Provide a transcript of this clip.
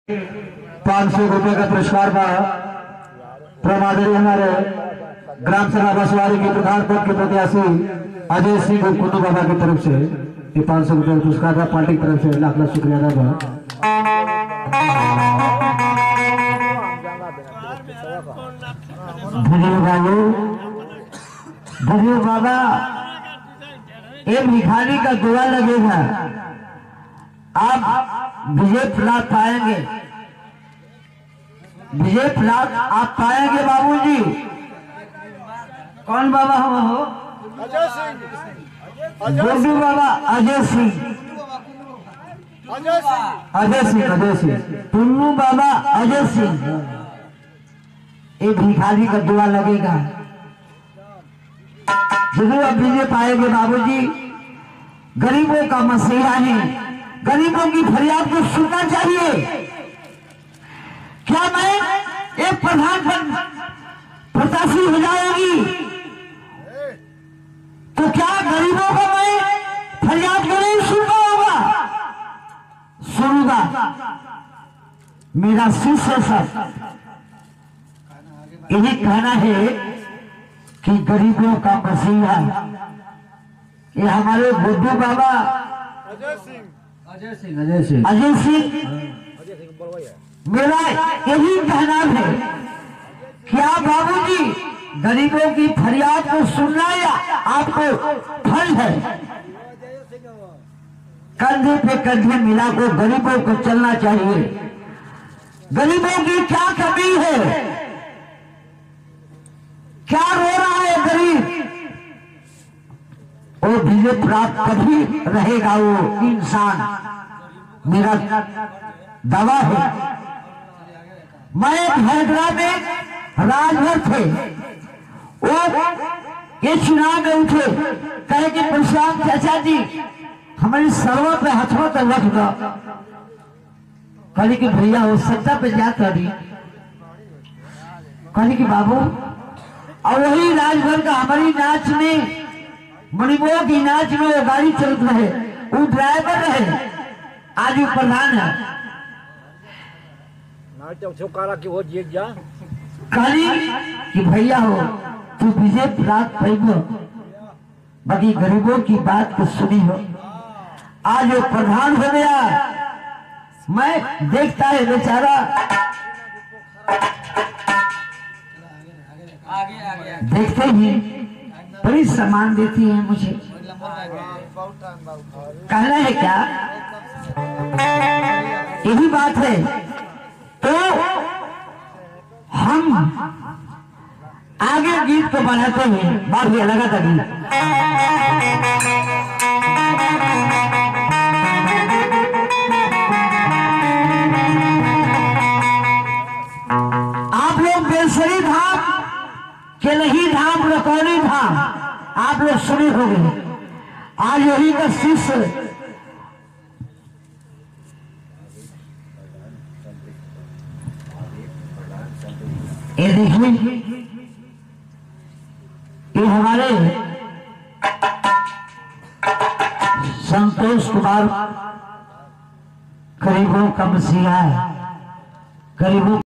₹500 का पुरस्कार बा प्रमादरी हमारे ग्राम सभा बसवारी के प्रधान पद के प्रत्याशी अजय सिंह कुंदू बाबा की तरफ से ये ₹500 का पुरस्कार था। पार्टी की तरफ से लाख लाख शुक्रिया अदा बा। धन्यवाद बाबा, ये भिखारी का दुआ लगेगा, आप विजय प्राप्त पाएंगे, विजय प्राप्त आप पाएंगे बाबूजी। कौन बाबा हो? अजय सिंह। गोडू बाबा अजय सिंह, अजय सिंह, टुन्नू बाबा अजय सिंह। ये भिखारी का दुआ लगेगा, जरूर आप विजय पाएंगे बाबूजी। गरीबों का मसीहा है, गरीबों की फरियाद को सुनना चाहिए। क्या मैं एक प्रधान प्रत्याशी हो जाएगी तो क्या गरीबों को मैं फरियाद को नहीं सुनना होगा? सुनूंगा। मेरा शिष्य सब यही कहना है कि गरीबों का मसीहा ये हमारे बुद्धू बाबा अजय सिंह मेरा यही कहना है कि आप बाबूजी गरीबों की फरियाद को सुनना या आपको फल है। कंधे पे कंधे मिला को गरीबों को चलना चाहिए। गरीबों की क्या कमी है, क्या रो रहा है गरीब, वो विजय प्राप्त कभी रहेगा वो इंसान, मेरा दावा है। मैं हैदराबाद में राजभर थे, वो ये चुनाव में उठे, कहे कि प्रशांत चाचा जी हमारी सर्वर पे हथवा तो रख दो। कहे कि भैया वो सत्ता पे जाता रही। कहे कि बाबू, और वही राजभर का हमारी नाच में मणिपुर की नाच में वो गाड़ी चलत रहे, वो ड्राइवर रहे, आज वो प्रधान है। कही कि भैया हो तू विजय प्राप्त पाइबो, बाकी गरीबों की बात को सुनी हो। आज वो प्रधान हो गया, मैं देखता है बेचारा देखते ही बड़ी सम्मान देती है मुझे। कहना है क्या, यही बात है। तो हम आगे गीत को बढ़ाते हैं, बात ये लगा था गीत। आप लोग बेलसरी धाम, केलही धाम, रकौली धाम आप लोग सुने होंगे। आज यही का शिष्य ये देखिए, ये हमारे संतोष कुमार गरीबों का मसीहा है, गरीबों